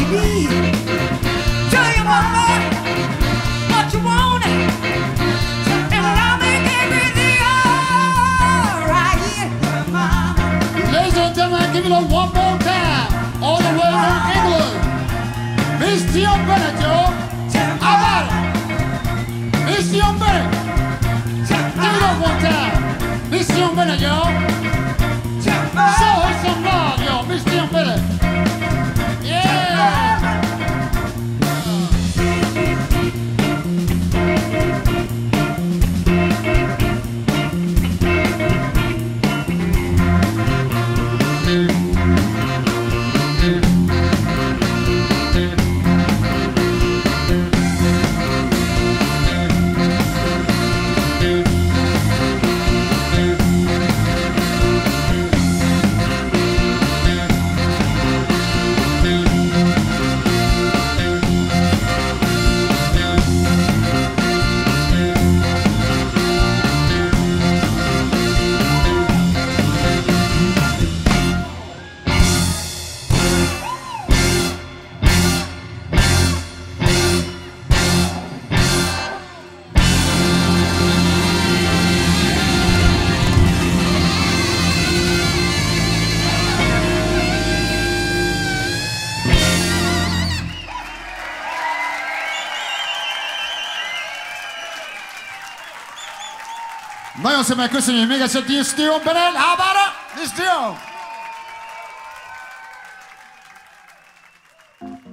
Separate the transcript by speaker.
Speaker 1: baby. Tell your mama what you want, and I'll make everything alright. Yeah, mama.
Speaker 2: Ladies and gentlemen, give it up one more time. All the way from England. Miss Dion Bennett, yo. How about it? Miss Dion Bennett. Give it up one time. Miss Dion Bennett, yo. Show her some love, yo. Miss Dion Bennett. Yeah. Nagyon szépen köszönjük még egyszer Miss Dion Bennett. How about it? Miss Dion.